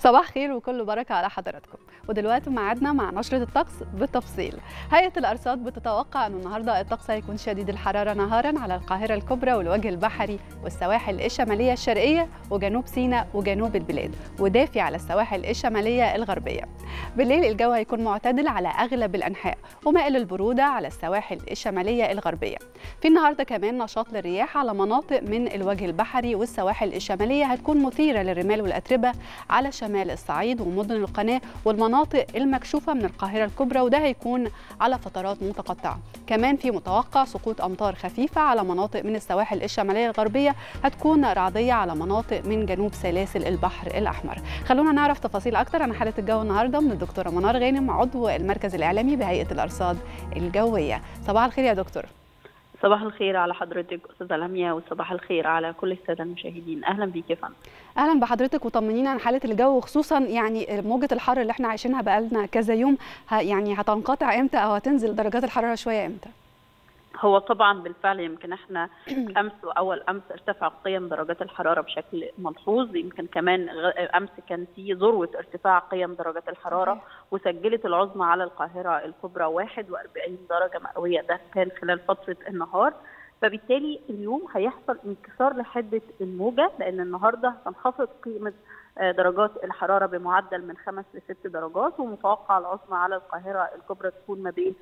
صباح خير وكل بركة على حضراتكم. ودلوقتي ميعادنا مع نشرة الطقس بالتفصيل. هيئة الأرصاد بتتوقع أن النهاردة الطقس هيكون شديد الحرارة نهارا على القاهرة الكبرى والوجه البحري والسواحل الشمالية الشرقية وجنوب سيناء وجنوب البلاد، ودافي على السواحل الشمالية الغربية. بالليل الجو هيكون معتدل على أغلب الأنحاء ومائل البرودة على السواحل الشمالية الغربية. في النهاردة كمان نشاط للرياح على مناطق من الوجه البحري والسواحل الشمالية هتكون مثيرة للرمال والأتربة على شمال الصعيد ومدن القناة والمناطق المكشوفة من القاهرة الكبرى، وده هيكون على فترات متقطعة. كمان في متوقع سقوط أمطار خفيفة على مناطق من السواحل الشمالية الغربية، هتكون رعدية على مناطق من جنوب سلاسل البحر الأحمر. خلونا نعرف تفاصيل أكتر عن حالة الجو النهاردة من الدكتورة منار غانم، عضو المركز الإعلامي بهيئة الأرصاد الجوية. صباح الخير يا دكتور. صباح الخير على حضرتك أستاذة لميا، وصباح الخير على كل السادة المشاهدين. أهلا بيك يا فندم. اهلا بحضرتك، وطمنينا عن حاله الجو، خصوصا يعني موجه الحر اللي احنا عايشينها بقالنا كذا يوم، يعني هتنقطع امتى او هتنزل درجات الحراره شويه امتى؟ هو طبعا بالفعل يمكن احنا امس واول امس ارتفع قيم درجات الحراره بشكل ملحوظ، يمكن كمان امس كان في ذروه ارتفاع قيم درجات الحراره وسجلت العظمى على القاهره الكبرى 41 درجه مئويه، ده كان خلال فتره النهار. فبالتالي اليوم هيحصل انكسار لحده الموجه، لان النهارده هتنخفض قيمه درجات الحراره بمعدل من 5 ل 6 درجات، ومتوقع العظمى على القاهره الكبرى تكون ما بين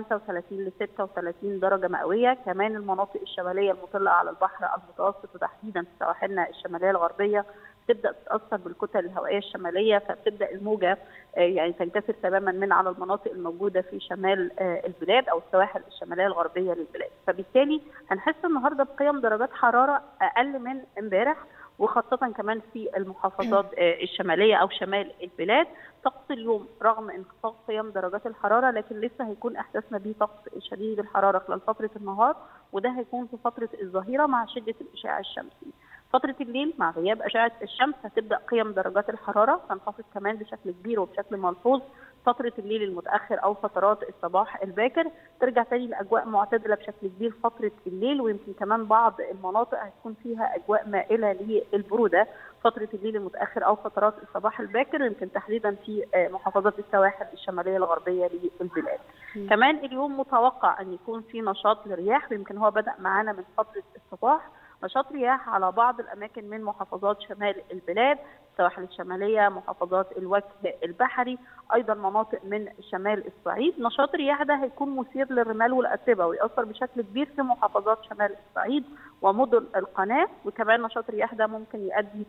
35 ل 36 درجه مئويه. كمان المناطق الشماليه المطله على البحر المتوسط وتحديدا في سواحلنا الشماليه الغربيه تبدا تتاثر بالكتل الهوائيه الشماليه، فبتبدا الموجه يعني تنكسر تماما من على المناطق الموجوده في شمال البلاد او السواحل الشماليه الغربيه للبلاد. فبالتالي هنحس النهارده بقيم درجات حراره اقل من امبارح، وخاصة كمان في المحافظات الشمالية أو شمال البلاد. طقس اليوم رغم انخفاض قيم درجات الحرارة لكن لسه هيكون إحساسنا بيه طقس شديد الحرارة خلال فترة النهار، وده هيكون في فترة الظهيرة مع شدة الإشعاع الشمسي. فترة الليل مع غياب أشعة الشمس هتبدأ قيم درجات الحرارة تنخفض كمان بشكل كبير وبشكل ملحوظ. فترة الليل المتأخر أو فترات الصباح الباكر ترجع تاني لأجواء معتدلة بشكل كبير فترة الليل، ويمكن كمان بعض المناطق هتكون فيها أجواء مائلة للبرودة فترة الليل المتأخر أو فترات الصباح الباكر، يمكن تحديدا في محافظات السواحل الشمالية الغربية للبلاد. كمان اليوم متوقع أن يكون في نشاط للرياح، ويمكن هو بدأ معانا من فترة الصباح، نشاط رياح على بعض الأماكن من محافظات شمال البلاد، السواحل الشمالية، محافظات الوجه البحري، أيضا مناطق من شمال الصعيد. نشاط الرياح ده هيكون مثير للرمال والأتربة ويأثر بشكل كبير في محافظات شمال الصعيد ومدن القناة، وكمان نشاط الرياح ده ممكن يؤدي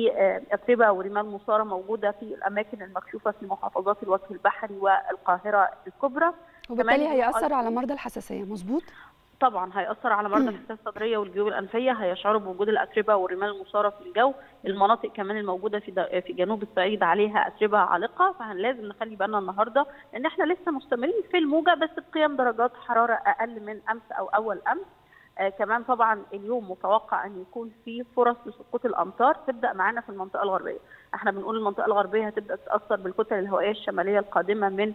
لأتربة ورمال مثارة موجودة في الأماكن المكشوفة في محافظات الوجه البحري والقاهرة الكبرى. وبالتالي هيأثر على مرضى الحساسية، مظبوط؟ طبعا هيأثر على مرضى الحساسية الصدرية والجيوب الأنفية، هيشعروا بوجود الأتربة والرمال المثارة في الجو. المناطق كمان الموجودة في جنوب الصعيد عليها أتربة عالقة، فلازم نخلي بالنا النهارده إن احنا لسه مستمرين في الموجة بس بقيم درجات حرارة أقل من أمس أو أول أمس. كمان طبعا اليوم متوقع ان يكون في فرص لسقوط الامطار تبدا معانا في المنطقه الغربيه. احنا بنقول المنطقه الغربيه هتبدا تتاثر بالكتل الهوائيه الشماليه القادمه من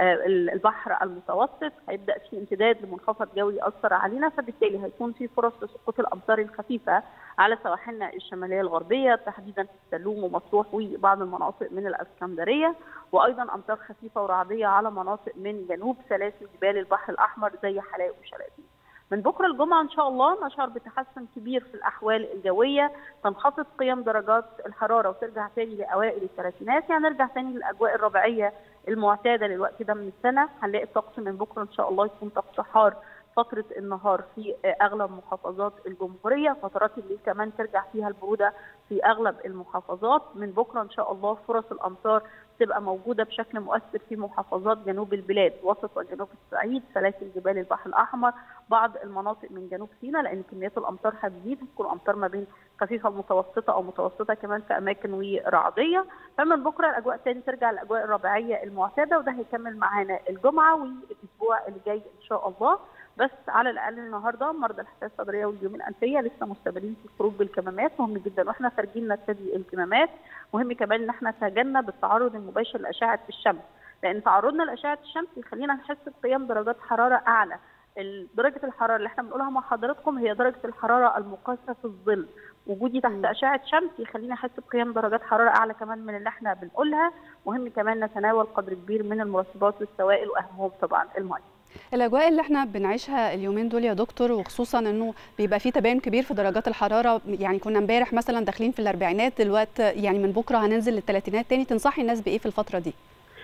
البحر المتوسط، هيبدا في امتداد لمنخفض جوي ياثر علينا، فبالتالي هيكون في فرص لسقوط الامطار الخفيفه على سواحلنا الشماليه الغربيه تحديدا في السلوم ومطروح وبعض المناطق من الاسكندريه، وايضا امطار خفيفه ورعديه على مناطق من جنوب سلاسل جبال البحر الاحمر زي حلايب وشلاتين. من بكره الجمعه ان شاء الله نشعر بتحسن كبير في الاحوال الجويه، تنخفض قيم درجات الحراره وترجع تاني لاوائل الثلاثينات، يعني نرجع تاني للاجواء الربيعيه المعتاده للوقت ده من السنه. هنلاقي الطقس من بكره ان شاء الله يكون طقس حار فتره النهار في اغلب محافظات الجمهوريه، فترات الليل كمان ترجع فيها البروده في اغلب المحافظات. من بكره ان شاء الله فرص الامطار تبقى موجوده بشكل مؤثر في محافظات جنوب البلاد، وسط وجنوب الصعيد، سلاسل جبال البحر الاحمر، بعض المناطق من جنوب سيناء، لان كميات الامطار هتزيد، هتكون امطار ما بين خفيفه ومتوسطه او متوسطه كمان في اماكن ورعديه. فمن بكره الاجواء تاني ترجع للاجواء الربيعيه المعتاده، وده هيكمل معانا الجمعه والاسبوع اللي جاي ان شاء الله. بس على الاقل النهارده مرضى الحساسيه الصدريه والجيوب الانفيه لسه مستمرين في الخروج بالكمامات، مهم جدا واحنا خارجين نرتدي الكمامات. مهم كمان ان احنا نتجنب التعرض المباشر لاشعه الشمس، لان تعرضنا لاشعه الشمس يخلينا نحس بقيم درجات حراره اعلى درجه الحراره اللي احنا بنقولها مع حضراتكم هي درجه الحراره المقاسه في الظل. وجودي تحت اشعه شمس يخليني احس بقيم درجات حراره اعلى كمان من اللي احنا بنقولها. مهم كمان نتناول قدر كبير من المرطبات والسوائل، واهمهم طبعا الميه. الاجواء اللي احنا بنعيشها اليومين دول يا دكتور، وخصوصا انه بيبقى في تباين كبير في درجات الحراره، يعني كنا امبارح مثلا داخلين في الاربعينات، دلوقتي يعني من بكره هننزل للثلاثينات تاني، تنصحي الناس بايه في الفتره دي؟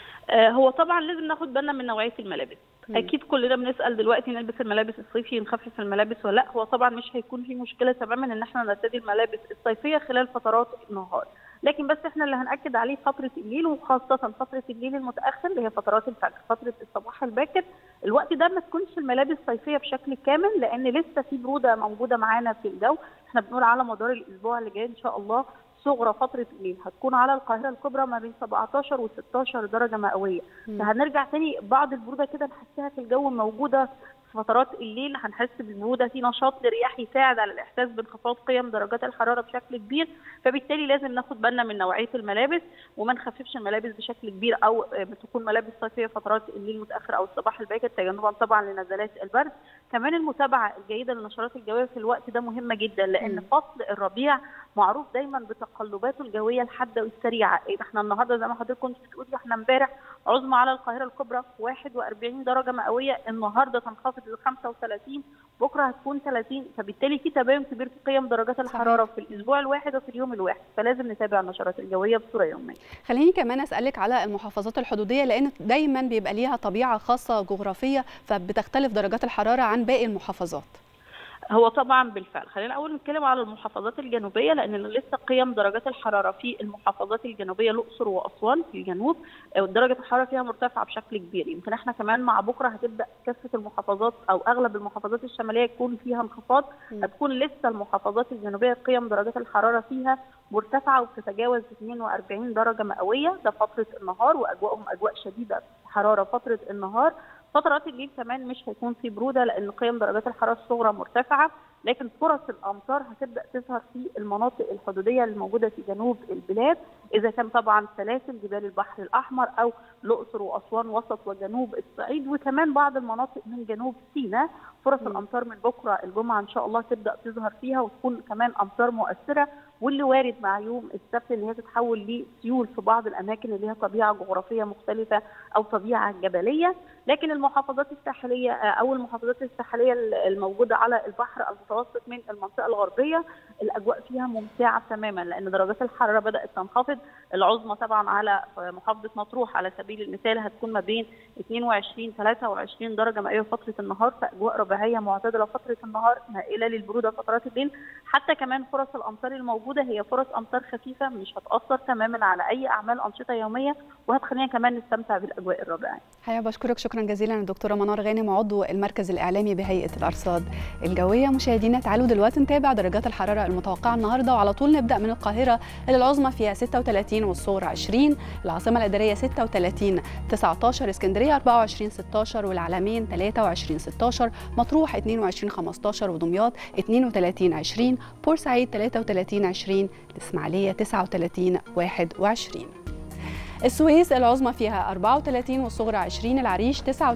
هو طبعا لازم ناخد بالنا من نوعيه الملابس. اكيد كلنا بنسال دلوقتي نلبس الملابس الصيفي نخفف الملابس ولا لا. هو طبعا مش هيكون في مشكله تماما ان احنا نرتدي الملابس الصيفيه خلال فترات النهار، لكن بس احنا اللي هنأكد عليه فتره الليل، وخاصه فتره الليل المتاخر اللي هي فترات الفجر، فتره الصباح الباكر. الوقت ده ما تكونش الملابس صيفيه بشكل كامل، لان لسه في بروده موجوده معانا في الجو. احنا بنقول على مدار الاسبوع اللي جاي ان شاء الله صغرى فتره الليل هتكون على القاهره الكبرى ما بين 17 و 16 درجه مئويه، فهنرجع تاني بعض البروده كده نحسها في الجو موجوده في فترات الليل. هنحس بالبروده، في نشاط للرياح يساعد على الاحساس بانخفاض قيم درجات الحراره بشكل كبير. فبالتالي لازم ناخد بالنا من نوعيه الملابس وما نخففش الملابس بشكل كبير، او بتكون ملابس صيفيه فترات الليل المتاخر او الصباح الباكر، تجنبا طبعا لنزلات البرد. كمان المتابعه الجيده للنشرات الجويه في الوقت ده مهمه جدا، لان فصل الربيع معروف دايما بتقلباته الجويه الحاده والسريعه. احنا النهارده زي ما حضرتك كنت بتقولي، احنا امبارح عظمى على القاهره الكبرى 41 درجه مئويه، النهارده تنخفض ل 35، بكره هتكون 30. فبالتالي في تباين كبير في قيم درجات الحراره في الاسبوع الواحد وفي اليوم الواحد، فلازم نتابع النشرات الجويه بصوره يوميه. خليني كمان اسالك على المحافظات الحدوديه، لان دايما بيبقى ليها طبيعه خاصه جغرافيه، فبتختلف درجات الحراره عن باقي المحافظات. هو طبعا بالفعل خلينا اول نتكلم على المحافظات الجنوبيه، لان لسه قيم درجات الحراره في المحافظات الجنوبيه الاقصر واسوان في الجنوب درجه الحراره فيها مرتفعه بشكل كبير. يمكن احنا كمان مع بكره هتبدا كافه المحافظات او اغلب المحافظات الشماليه يكون فيها انخفاض، هتكون لسه المحافظات الجنوبيه قيم درجات الحراره فيها مرتفعه وبتتجاوز 42 درجه مئويه، ده فتره النهار، واجواءهم اجواء شديده حراره فتره النهار. فترات الليل كمان مش هيكون في بروده، لان قيم درجات الحراره الصغرى مرتفعه، لكن فرص الامطار هتبدا تظهر في المناطق الحدوديه الموجوده في جنوب البلاد، اذا كان طبعا سلاسل جبال البحر الاحمر او الاقصر واسوان وسط وجنوب الصعيد، وكمان بعض المناطق من جنوب سيناء. فرص الامطار من بكره الجمعه ان شاء الله تبدا تظهر فيها، وتكون كمان امطار مؤثره، واللي وارد مع يوم السبت ان هي تتحول لسيول في بعض الاماكن اللي هي طبيعه جغرافيه مختلفه او طبيعه جبليه. لكن المحافظات الساحليه او المحافظات الساحليه الموجوده على البحر المتوسط من المنطقه الغربيه، الاجواء فيها ممتعه تماما، لان درجات الحراره بدات تنخفض. العظمى طبعا على محافظه مطروح على سبيل المثال هتكون ما بين 22 23 درجه مئويه فتره النهار، فاجواء ربيعيه معتدله فتره النهار مائله للبروده فترات الليل. حتى كمان فرص الامطار الموجوده هي فرص امطار خفيفه، مش هتاثر تماما على اي اعمال انشطه يوميه، وهتخلينا كمان نستمتع بالاجواء الربيعيه. حقيقة بشكرك شكرا جزيلا الدكتوره منار غانم، عضو المركز الاعلامي بهيئه الارصاد الجويه. مشاهدينا تعالوا دلوقتي نتابع درجات الحراره المتوقعه النهارده، وعلى طول نبدا من القاهره اللي العظمى فيها 36 والصغرى 20، العاصمه الاداريه 36 19، اسكندريه 24 16، والعلمين 23 16، مطروح 22 15، ودمياط 32 20، بورسعيد 33 20، الاسماعيليه 39 21. السويس العظمى فيها 34 والصغرى 20، العريش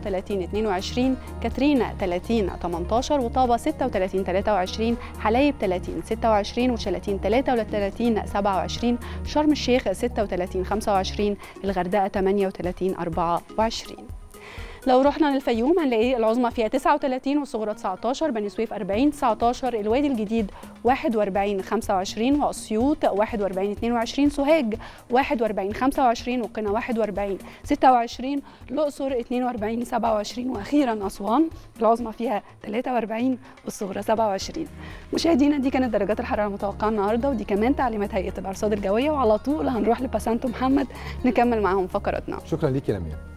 39 22، كاترينا 30 18، وطابة 36 23، حلايب 30 26، وشلاتين 33 27، شرم الشيخ 36 25، الغردقة 38 24. لو رحنا للفيوم هنلاقي العظمى فيها 39 والصغرى 19، بني سويف 40 19، الوادي الجديد 41 25، واسيوط 41 22، سوهاج 41 25، وقنا 41 26، الاقصر 42 27، واخيرا اسوان العظمى فيها 43 والصغرى 27. مشاهدينا دي كانت درجات الحراره المتوقعه النهارده، ودي كمان تعليمات هيئه الارصاد الجويه، وعلى طول هنروح لباسانتو محمد نكمل معاهم فقراتنا. شكرا ليكي يا لمياء.